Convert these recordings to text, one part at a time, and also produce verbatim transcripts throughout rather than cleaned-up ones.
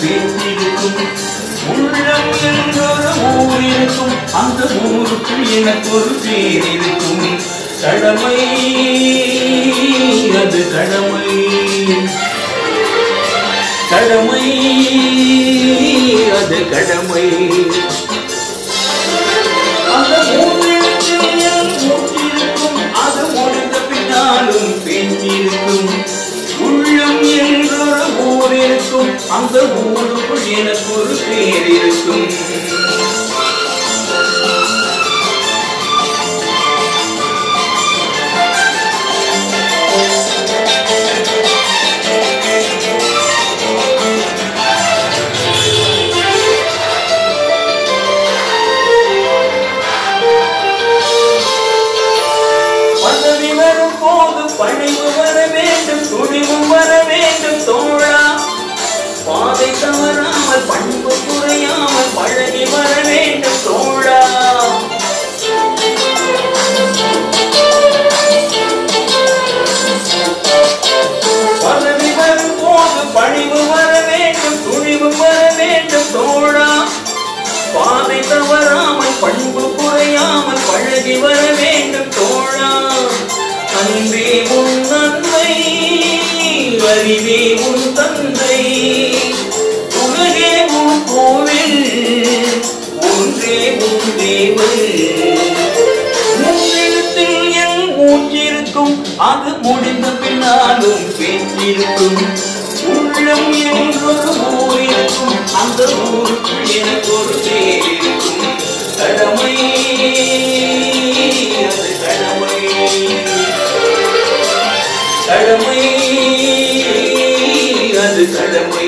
பேச்சிருக்கும் உள்ளம் என்றொரு ஊர் இருக்கும் அந்த ஊருக்கு எனக்கு ஒரு பேர் இருக்கும் கடமை அது கடமை கடமை அது கடமை அந்த மூச்சிருக்கும் அது முடிந்த பின்னாலும் பேச்சிருக்கும் உள்ளம் என்றொரு ஊர் இருக்கும் அந்த ஊருக்குள் எனக்கு ஒரு பேர் இருக்கும் பணிவு வர வேண்டும் துணிவு வர வேண்டும் தோழா பாதை தவறாமல் பண்பு குறையாமல் பழகி வர வேண்டும் தோழா பதவி வரும் போது பணிவு வர வேண்டும் துணிவு வர வேண்டும் தோழா பாதை தவறாமல் பண்பு குறையாமல் பழகி வர வேண்டும் தோழா அன்பே உன் நன்மை அறிவே உன் தந்தை உலகே உன் கோவில் ஒன்றே உன் தேவன் முன்னெழுத்தில் என் மூச்சிருக்கும் அது முடிந்த பின்னாலும் பேச்சிருக்கும் உள்ளம் என்றொரு ஊர் இருக்கும் அந்த ஊருக்குள் எனக்கு ஒரு பேர் இருக்கும் கடமை அது கடமை கடமை அது கடமை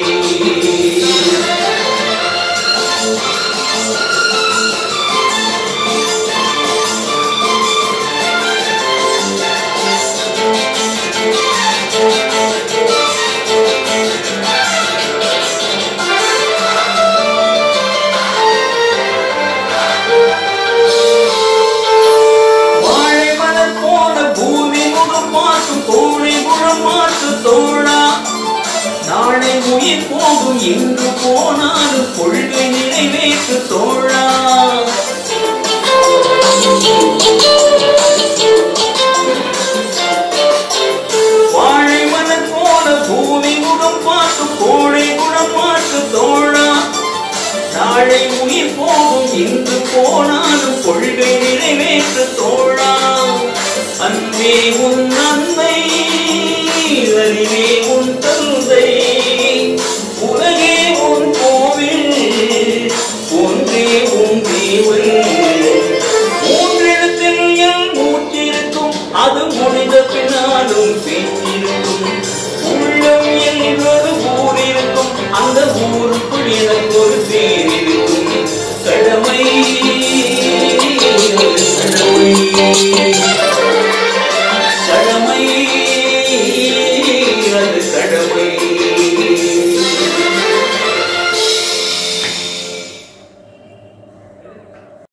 நாளை உயிர் போகும் எங்கு போனாலும் கொள்கை நிறைவேற்று தோழா வாழை மலர் போல பூமி முகம் பார்த்து கோழை குணம் பார்த்து தோழா நாளை உயிர் போகும் எங்கு போனாலும் கொள்கை நிறைவேற்று தோழா அன்பே உன் நன்மை அறிவே உன் தந்தை உலகே உன் கோவில் ஒன்றே உன் தேவன் மூன்றெழுத்தில் என் மூச்சிருக்கும் அது முடிந்த பின்னாலும் பேச்சிருக்கும் உள்ளம் என்றொரு ஊர் இருக்கும் அந்த ஊருக்குள் எனக்கு ஒரு பேர் இருக்கும் கடமை கடமை